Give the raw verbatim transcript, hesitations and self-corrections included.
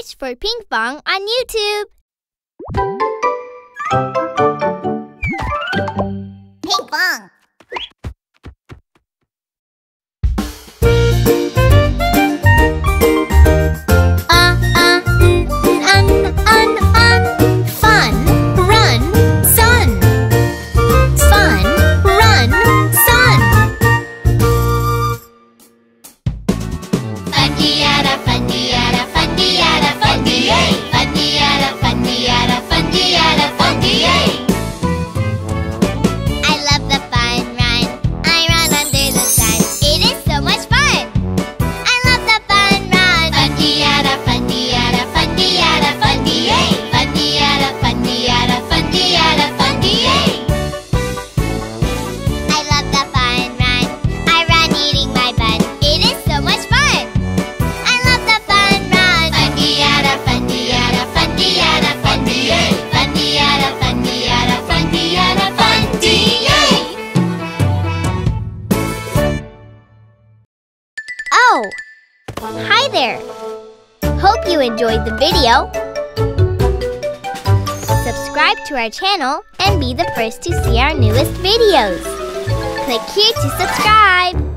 Search for Pinkfong on YouTube. Pinkfong. Oh! Hi there! Hope you enjoyed the video. Subscribe to our channel and be the first to see our newest videos. Click here to subscribe.